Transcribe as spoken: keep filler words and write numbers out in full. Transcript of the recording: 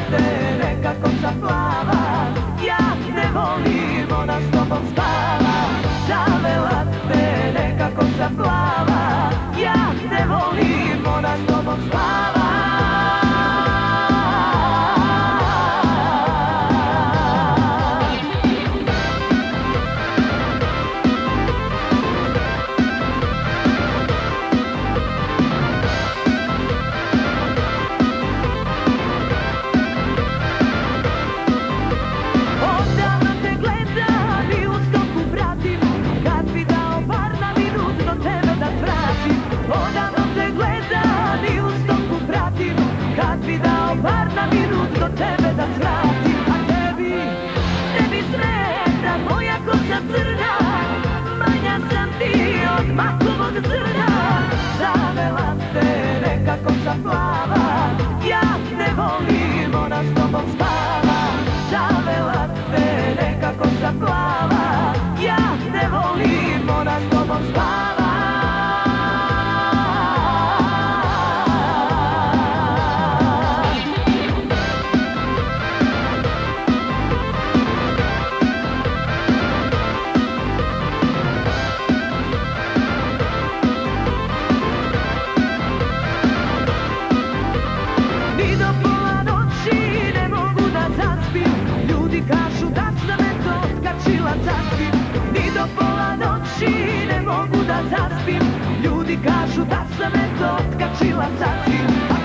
te nekako sam plava, ja te volim, ona s tobom spava. Zavela te nekako sam plava, ja te volim, ona s tobom spava. Kad bi dao bar na minut do tebe da svratim, a tebi, tebi smeta moja kosa crna, manja sam ti od makovog zrna. Zavela te nekako sam plava, ja te volim, ona s tobom spava. Zavela te nekako sam plava, ja te volim, ona s tobom spava. Ni do pola noći ne mogu da zaspim, ljudi kažu da sam eto otkačila sasvim.